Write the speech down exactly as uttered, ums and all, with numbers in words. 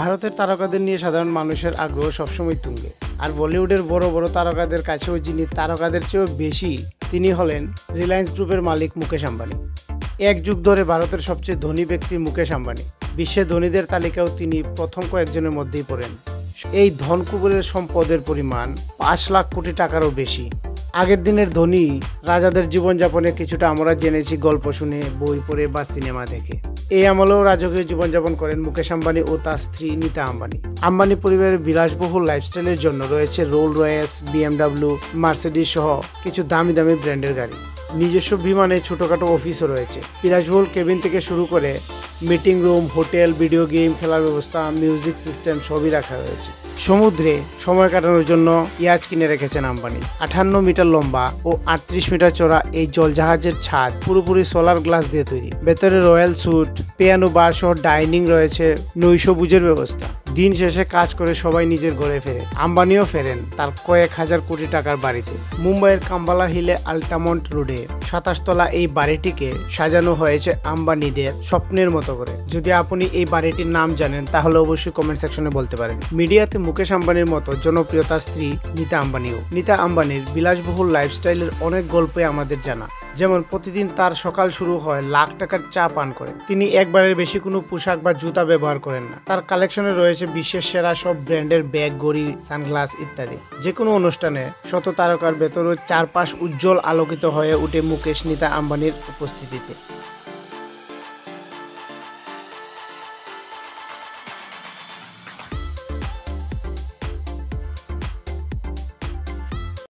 ভারতের তারকাদের নিয়ে সাধারণ মানুষের আগ্রহ সবসময় তুঙ্গে। আর বলিউডের বড় বড় তারকাদের কাছেও যিনি তারকাদের চেয়েও বেশি, তিনি হলেন রিলায়েন্স গ্রুপের মালিক মুকেশ আম্বানি। এক যুগ ধরে ভারতের সবচেয়ে ধনী ব্যক্তি মুকেশ আম্বানি। বিশ্বের ধনীদের তালিকাও তিনি প্রথম কয়েকজনের মধ্যেই পড়েন। এই ধনকুবেরের সম্পদের পরিমাণ পাঁচ লাখ কোটি টাকারও বেশি। আগের দিনের ধনী রাজাদের জীবনযাপনে কিছুটা আমরা জেনেছি গল্প শুনে, বই পড়ে বা সিনেমা দেখে। এই আমলেও রাজকীয় জীবনযাপন করেন মুকেশ আম্বানি ও তার স্ত্রী নীতা আম্বানি। আম্বানি পরিবারের বিলাসবহুল লাইফস্টাইলের জন্য রয়েছে রোল রয়েস, বিএমডাব্লিউ, মার্সিডিজ সহ কিছু দামি দামি ব্র্যান্ডের গাড়ি। নিজস্ব বিমানে ছোটখাটো অফিসও রয়েছে। বিলাসবহুল কেবিন থেকে শুরু করে meeting room, hotel, video game খেলার ব্যবস্থা, মিউজিক সিস্টেম সবই রাখা হয়েছে। সমুদ্রে সময় কাটানোর জন্য ইয়াচ কিনে রেখেছেন আম্বানি। আটান্ন মিটার লম্বা ও আটত্রিশ মিটার চড়া এই জলজাহাজের ছাদ পুরোপুরি সোলার গ্লাস দিয়ে তৈরি। ভেতরে রয়্যাল স্যুট, পিয়ানো বার সহ ডাইনিং রয়েছে, নৈশভোজের ব্যবস্থা। দিন শেষে কাজ করে সবাই নিজের ঘরে ফেরে। আম্বানিও ফেরেন তার কয়েক হাজার কোটি টাকার বাড়িতে। মুম্বাইয়ের কাম্বালা হিলে আল্টামন্ট রোডে সাতাশ তলা এই বাড়িটিকে সাজানো হয়েছে আম্বানিদের স্বপ্নের মতো করে। যদি আপনি এই বাড়িটির নাম জানেন তাহলে অবশ্যই কমেন্ট সেকশনে বলতে পারেন। মিডিয়াতে মুকেশ আম্বানির মতো জনপ্রিয়তার স্ত্রী নীতা আম্বানিও। নীতা আম্বানির বিলাসবহুল লাইফস্টাইলের অনেক গল্পই আমাদের জানা। যেমন প্রতিদিন তার সকাল শুরু হয় লাখ টাকার চা পান করে। তিনি একবারের বেশি কোনো পোশাক বা জুতা ব্যবহার করেন না। তার কালেকশনে রয়েছে বিশ্বের সেরা সব ব্র্যান্ডের ব্যাগ, ঘড়ি, সানগ্লাস ইত্যাদি। যে কোনো অনুষ্ঠানে শত তারকার ভেতরও চারপাশ উজ্জ্বল আলোকিত হয়ে ওঠে মুকেশ নীতা আম্বানির উপস্থিতিতে।